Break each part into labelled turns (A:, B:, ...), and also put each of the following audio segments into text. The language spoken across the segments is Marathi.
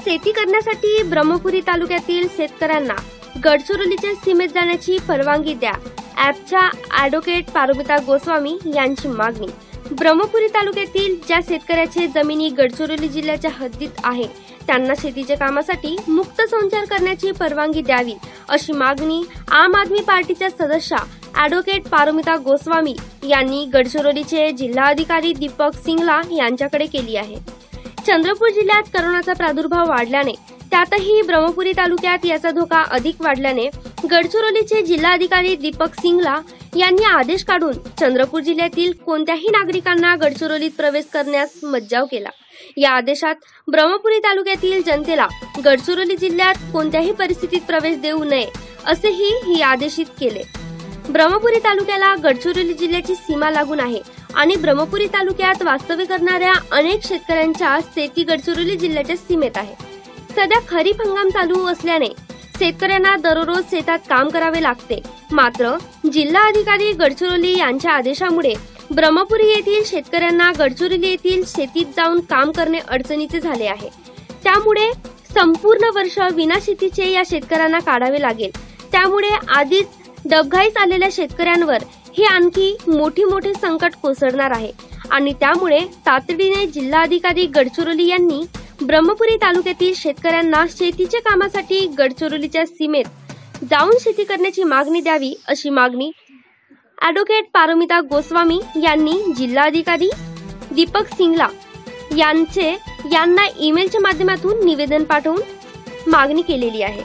A: शेती करण्यासाठी ब्रह्मपुरी तालुक्यातील शेतकऱ्यांना गडचिरोलीच्या सीमेत जाण्याची परवानगी द्या. ॲपच्या ॲडव्होकेट पारुमिता गोस्वामी यांची मागणी. ब्रह्मपुरी तालुक्यातील ज्या शेतकऱ्याचे जमिनी गडचिरोली जिल्ह्याच्या हद्दीत आहे त्यांना शेतीच्या कामासाठी मुक्त संचार करण्याची परवानगी द्यावी अशी मागणी आम आदमी पार्टीच्या सदस्या ॲडव्होकेट पारुमिता गोस्वामी यांनी गडचिरोलीचे जिल्हाधिकारी दीपक सिंगला यांच्याकडे केली आहे. चंद्रपूर जिल्ह्यात कोरोनाचा प्रादुर्भाव वाढल्याने त्यातही ब्रह्मपुरी तालुक्यात याचा धोका अधिक वाढल्याने गडचिरोलीचे जिल्हाधिकारी दीपक सिंगला यांनी आदेश काढून चंद्रपूर जिल्ह्यातील कोणत्याही नागरिकांना गडचिरोलीत प्रवेश करण्यास मज्जाव केला. या आदेशात ब्रह्मपुरी तालुक्यातील जनतेला गडचिरोली जिल्ह्यात कोणत्याही परिस्थितीत प्रवेश देऊ नये असेही ही आदेशित केले. ब्रह्मपुरी तालुक्याला गडचिरोली जिल्ह्याची सीमा लागून आहे आणि ब्रह्मपुरी तालुक्यात वास्तव्य करणाऱ्या अनेक शेतकऱ्यांच्या शेती गडचिरोली जिल्ह्याच्या सीमेत आहे. सध्या खरीप हंगाम चालू असल्याने शेतकऱ्यांना दररोज शेतात काम करावे लागते. मात्र जिल्हा अधिकारी गडचिरोली यांच्या आदेशामुळे ब्रह्मपुरी येथील शेतकऱ्यांना गडचिरोली येथील शेतीत जाऊन काम करणे अडचणीचे झाले आहे. त्यामुळे संपूर्ण वर्ष विना शेतीचे या शेतकऱ्यांना काढावे लागेल. त्यामुळे आधीच डबघाईस आलेल्या शेतकऱ्यांवर हे आणखी मोठे संकट कोसळणार आहे आणि त्यामुळे तातडीने जिल्हाधिकारी गडचिरोली यांनी ब्रह्मपुरी तालुक्यातील शेतकऱ्यांना शेतीच्या कामासाठी गडचिरोलीच्या सीमेत जाऊन शेती करण्याची मागणी द्यावी अशी मागणी ॲडव्होकेट पारुमिता गोस्वामी यांनी जिल्हाधिकारी दीपक सिंगला यांना ईमेलच्या माध्यमातून निवेदन पाठवून मागणी केलेली आहे.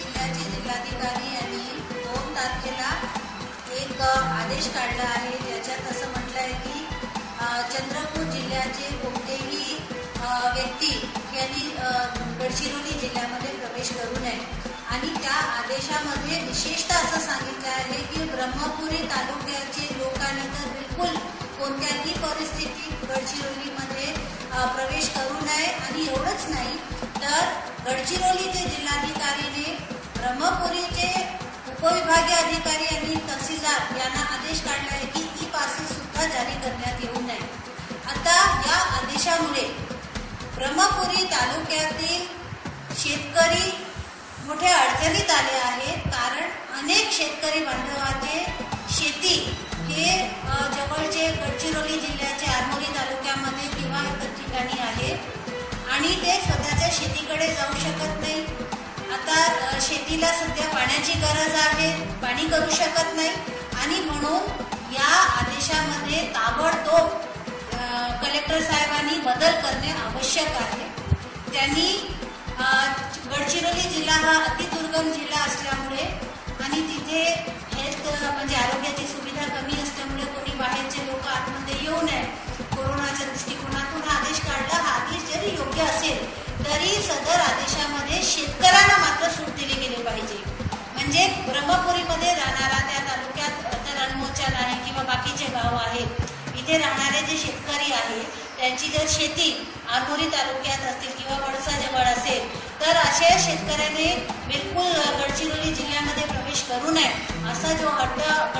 B: एक आदेश काढला आहे ज्याच्यात असं म्हटलं आहे की चंद्रपूर जिल्ह्याचे कोणतेही व्यक्ती यांनी गडचिरोली जिल्ह्यामध्ये प्रवेश करू नये आणि त्या आदेशामध्ये विशेषतः असं सांगितलं आहे की ब्रह्मपुरी तालुक्याचे लोकांनी तर बिलकुल कोणत्याही परिस्थितीत गडचिरोलीमध्ये प्रवेश करू नये आणि एवढंच नाही तर गडचिरोलीचे जिल्हाधिकारीने ब्रह्मपुरीचे उपविभागीय अधिकारी आणि तहसीलदार यांना आदेश काढला आहे की ई पासेस सुद्धा जारी करण्यात येऊ नये. आता या आदेशामुळे ब्रह्मपुरी तालुक्यातील शेतकरी मोठ्या अडचणीत आले आहेत. कारण अनेक शेतकरी बांधवाचे शेती हे जवळचे गडचिरोली जिल्ह्याचे आरमोरी तालुक्यामध्ये किंवा इतर ठिकाणी आहे आणि ते स्वतःच्या शेतीकडे जाऊ शकत नाही. आता शेतीला सध्या पाण्याची गरज आहे, पाणी करू शकत नाही आणि म्हणून या आदेशामध्ये ताबडतोब कलेक्टर साहेबांनी बदल करणे आवश्यक आहे. त्यांनी गडचिरोली जिल्हा हा अतिदुर्गम जिल्हा असल्यामुळे आणि तिथे हेल्थ म्हणजे आरोग्याची सुविधा कमी असल्यामुळे कोणी बाहेरचे लोक आतमध्ये येऊ नये कोरोनाच्या दृष्टिकोनातून हा आदेश काढला. हा आदेश जरी योग्य असेल तरी सदर आदेशामध्ये शेतकऱ्यांना मात्र सूट दिली गेली पाहिजे. म्हणजे ब्रह्मपुरीमध्ये राहणारा त्या तालुक्यात रणमोचाल आहे किंवा बाकीचे गाव आहेत इथे राहणारे जे शेतकरी आहेत त्यांची जर शेती आरमोरी तालुक्यात असतील किंवा वडसा जवळ असेल तर अशा शेतकऱ्याने बिलकुल गडचिरोली जिल्ह्यामध्ये प्रवेश करू नये असा जो हट्ट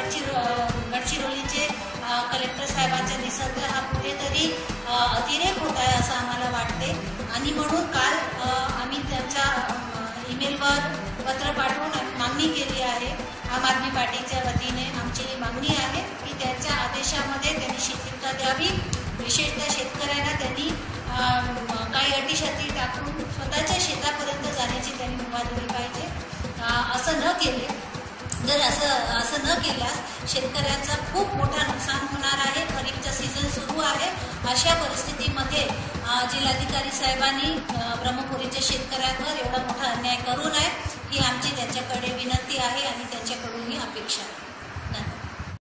B: गडचिरोलीचे कलेक्टर साहेबांचा दिसत हा कुठेतरी अतिरेक होत आहे असं आम्हाला वाटते आणि म्हणून काल आम्ही त्यांच्या ईमेलवर पत्र पाठवून मागणी केली आहे. आम आदमी पार्टीच्या वतीने आमची मागणी आहे की त्यांच्या आदेशामध्ये त्यांनी शिथिलता द्यावी. विशेषतः शेतकऱ्यांना त्यांनी काही अटीशर्ती टाकून स्वतःच्या शेतापर्यंत जाण्याची त्यांनी मुभा दिली पाहिजे. असं न केले जर असं न केल्यास शेतकऱ्यांचा खूप मोठा नुकसान होणार आहे. खरीपचा सीझन सुरू आहे. अशा परिस्थितीमध्ये जिल्हाधिकारी साहेबांनी ब्रह्मपुरीच्या शेतकऱ्यांवर एवढा मोठा अन्याय करू नये ही आमची त्यांच्याकडे विनंती आहे आणि त्यांच्याकडून